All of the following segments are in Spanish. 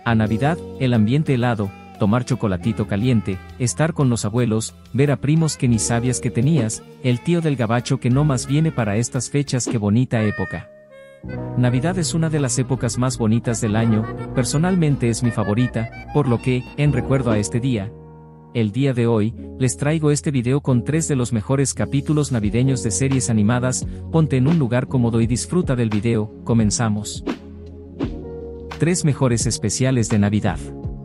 A Navidad, el ambiente helado, tomar chocolatito caliente, estar con los abuelos, ver a primos que ni sabías que tenías, el tío del gabacho que no más viene para estas fechas. ¡Qué bonita época! Navidad es una de las épocas más bonitas del año, personalmente es mi favorita, por lo que, en recuerdo a este día, el día de hoy, les traigo este video con 3 de los mejores capítulos navideños de series animadas. Ponte en un lugar cómodo y disfruta del video. Comenzamos. 3 mejores especiales de Navidad.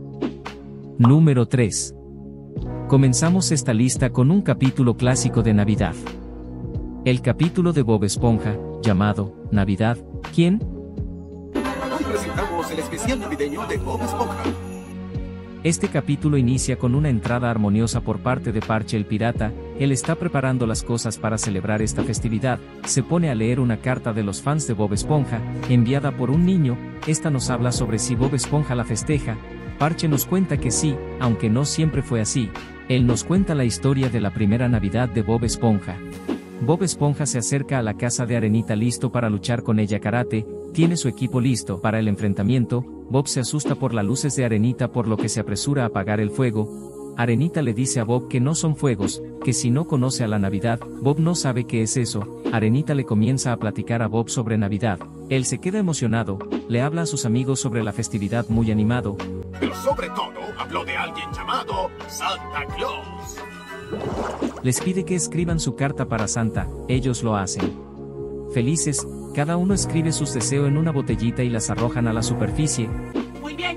Número 3. Comenzamos esta lista con un capítulo clásico de Navidad. El capítulo de Bob Esponja, llamado Navidad, ¿quién? Hoy presentamos el especial navideño de Bob Esponja. Este capítulo inicia con una entrada armoniosa por parte de Parche el pirata. Él está preparando las cosas para celebrar esta festividad. Se pone a leer una carta de los fans de Bob Esponja, enviada por un niño. Esta nos habla sobre si Bob Esponja la festeja. Parche nos cuenta que sí, aunque no siempre fue así. Él nos cuenta la historia de la primera Navidad de Bob Esponja. Bob Esponja se acerca a la casa de Arenita listo para luchar con ella karate, tiene su equipo listo para el enfrentamiento. Bob se asusta por las luces de Arenita, por lo que se apresura a apagar el fuego. Arenita le dice a Bob que no son fuegos, que si no conoce a la Navidad. Bob no sabe qué es eso. Arenita le comienza a platicar a Bob sobre Navidad. Él se queda emocionado, le habla a sus amigos sobre la festividad muy animado. Pero sobre todo, habló de alguien llamado Santa Claus. Les pide que escriban su carta para Santa, ellos lo hacen. Felices, cada uno escribe sus deseos en una botellita y las arrojan a la superficie. Muy bien,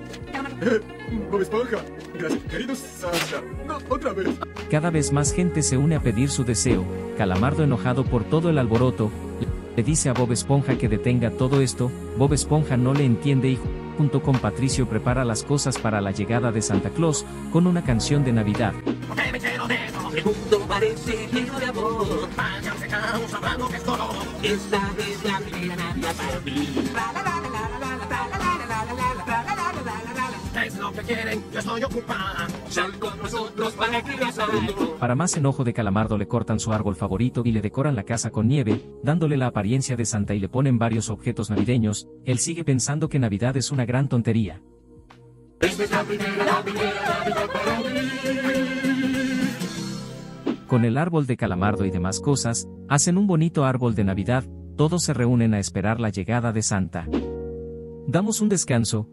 Bob Esponja, gracias, querido Santa. No, otra vez. Cada vez más gente se une a pedir su deseo. Calamardo, enojado por todo el alboroto, le dice a Bob Esponja que detenga todo esto. Bob Esponja no le entiende y junto con Patricio prepara las cosas para la llegada de Santa Claus, con una canción de Navidad. El mundo parece lleno de amor. Váyanse cada uno sabrán que es todo. Esta es la primera Navidad para mí. ¿Qué es lo que quieren? Yo estoy ocupada. Sal con nosotros para que veas algo. Para más enojo de Calamardo, le cortan su árbol favorito y le decoran la casa con nieve, dándole la apariencia de Santa y le ponen varios objetos navideños. Él sigue pensando que Navidad es una gran tontería. Esta es la primera Navidad para mí. Con el árbol de Calamardo y demás cosas, hacen un bonito árbol de Navidad. Todos se reúnen a esperar la llegada de Santa. Damos un descanso.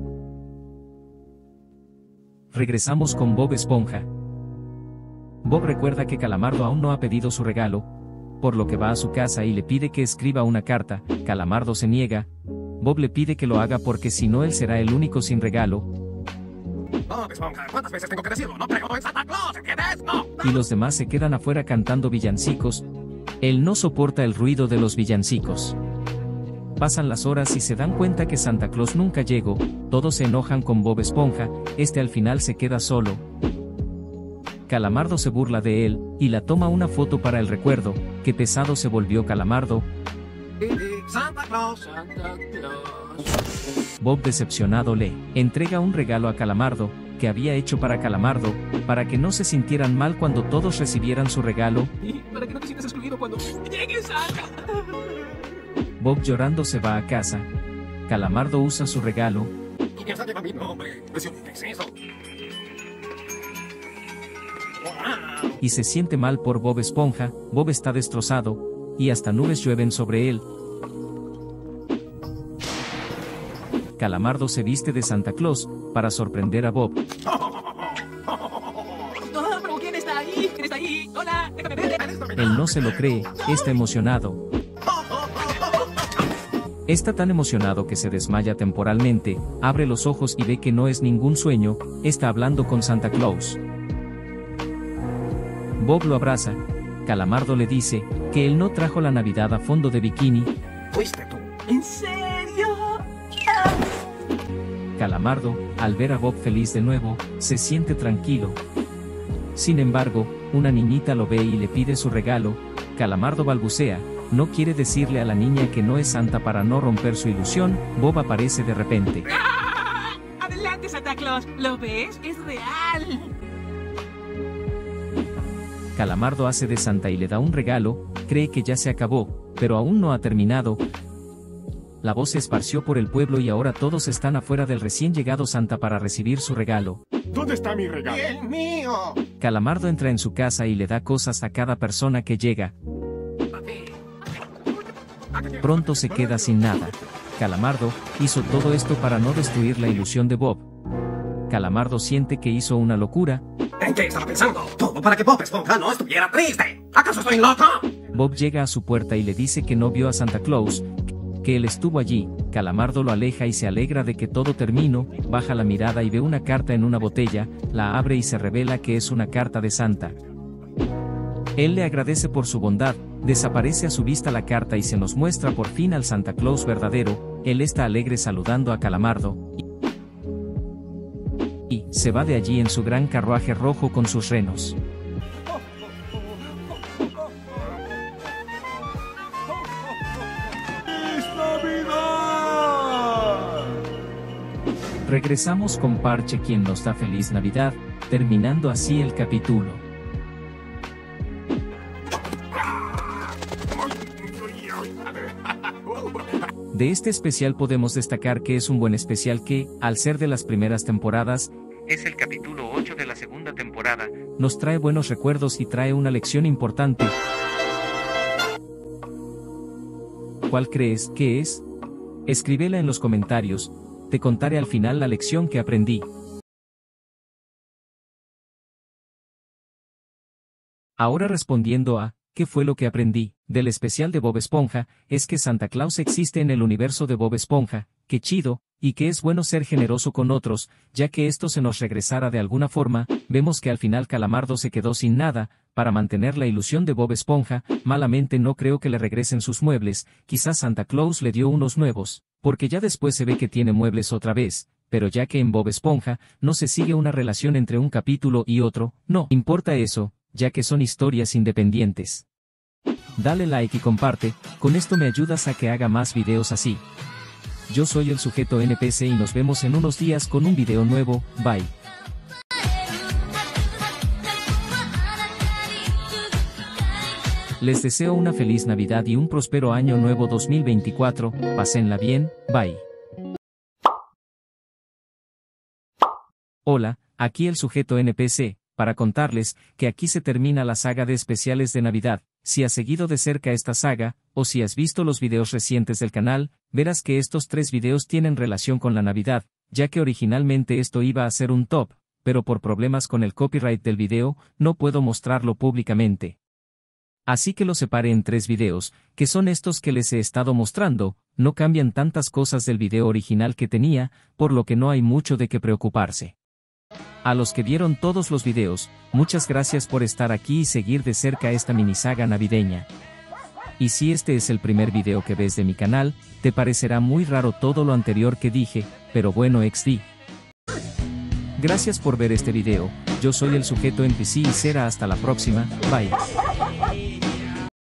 Regresamos con Bob Esponja. Bob recuerda que Calamardo aún no ha pedido su regalo, por lo que va a su casa y le pide que escriba una carta. Calamardo se niega. Bob le pide que lo haga porque si no él será el único sin regalo. Bob Esponja, ¿cuántas veces tengo que decirlo? No creo en Santa Claus, ¿entiendes? No. Y los demás se quedan afuera cantando villancicos. Él no soporta el ruido de los villancicos. Pasan las horas y se dan cuenta que Santa Claus nunca llegó. Todos se enojan con Bob Esponja. Al final se queda solo. Calamardo se burla de él y la toma una foto para el recuerdo. Qué pesado se volvió Calamardo. Santa Claus, Santa Claus. Bob, decepcionado, le entrega un regalo a Calamardo, que había hecho para Calamardo, para que no se sintieran mal cuando todos recibieran su regalo. Y para que no te sientas excluido cuando llegue Santa. Bob llorando se va a casa. Calamardo usa su regalo. Y hasta lleva mi nombre. ¿Qué es eso? ¡Wow! Y se siente mal por Bob Esponja. Bob está destrozado, y hasta nubes llueven sobre él. Calamardo se viste de Santa Claus, para sorprender a Bob. No, pero ¿quién está ahí? ¿Quién está ahí? Hola, déjame ver. Él no se lo cree, está emocionado. Está tan emocionado que se desmaya temporalmente, abre los ojos y ve que no es ningún sueño, está hablando con Santa Claus. Bob lo abraza. Calamardo le dice que él no trajo la Navidad a fondo de bikini. ¿Fuiste tú? ¿En serio? Calamardo, al ver a Bob feliz de nuevo, se siente tranquilo. Sin embargo, una niñita lo ve y le pide su regalo. Calamardo balbucea, no quiere decirle a la niña que no es Santa para no romper su ilusión. Bob aparece de repente. ¡Ah! ¡Adelante, Santa Claus! ¿Lo ves? ¡Es real! Calamardo hace de Santa y le da un regalo, cree que ya se acabó, pero aún no ha terminado. la voz se esparció por el pueblo y ahora todos están afuera del recién llegado Santa para recibir su regalo. ¿Dónde está mi regalo? ¡El mío! Calamardo entra en su casa y le da cosas a cada persona que llega. Pronto se queda sin nada. Calamardo hizo todo esto para no destruir la ilusión de Bob. Calamardo siente que hizo una locura. ¿En qué estaba pensando? Todo para que Bob Esponja no estuviera triste. ¿Acaso estoy loco? Bob llega a su puerta y le dice que no vio a Santa Claus, que él estuvo allí. Calamardo lo aleja y se alegra de que todo terminó, baja la mirada y ve una carta en una botella, la abre y se revela que es una carta de Santa. Él le agradece por su bondad, desaparece a su vista la carta y se nos muestra por fin al Santa Claus verdadero. Él está alegre saludando a Calamardo y se va de allí en su gran carruaje rojo con sus renos. Regresamos con Parche, quien nos da feliz Navidad, terminando así el capítulo. De este especial podemos destacar que es un buen especial que, al ser de las primeras temporadas, es el capítulo 8 de la segunda temporada, nos trae buenos recuerdos y trae una lección importante. ¿Cuál crees que es? Escríbela en los comentarios, te contaré al final la lección que aprendí. Ahora respondiendo a ¿qué fue lo que aprendí del especial de Bob Esponja? Es que Santa Claus existe en el universo de Bob Esponja, qué chido, y que es bueno ser generoso con otros, ya que esto se nos regresara de alguna forma. Vemos que al final Calamardo se quedó sin nada, para mantener la ilusión de Bob Esponja. Malamente no creo que le regresen sus muebles, quizás Santa Claus le dio unos nuevos, porque ya después se ve que tiene muebles otra vez, pero ya que en Bob Esponja no se sigue una relación entre un capítulo y otro, no importa eso, ya que son historias independientes. Dale like y comparte, con esto me ayudas a que haga más videos así. Yo soy el sujeto NPC y nos vemos en unos días con un video nuevo, bye. Les deseo una feliz Navidad y un próspero año nuevo 2024, pásenla bien, bye. Hola, aquí el sujeto NPC, para contarles que aquí se termina la saga de especiales de Navidad. Si has seguido de cerca esta saga, o si has visto los videos recientes del canal, verás que estos 3 videos tienen relación con la Navidad, ya que originalmente esto iba a ser un top, pero por problemas con el copyright del video, no puedo mostrarlo públicamente. Así que lo separé en 3 videos, que son estos que les he estado mostrando. No cambian tantas cosas del video original que tenía, por lo que no hay mucho de qué preocuparse. A los que vieron todos los videos, muchas gracias por estar aquí y seguir de cerca esta mini saga navideña. Y si este es el primer video que ves de mi canal, te parecerá muy raro todo lo anterior que dije, pero bueno XD. Gracias por ver este video, yo soy el sujeto NPC y será hasta la próxima, bye.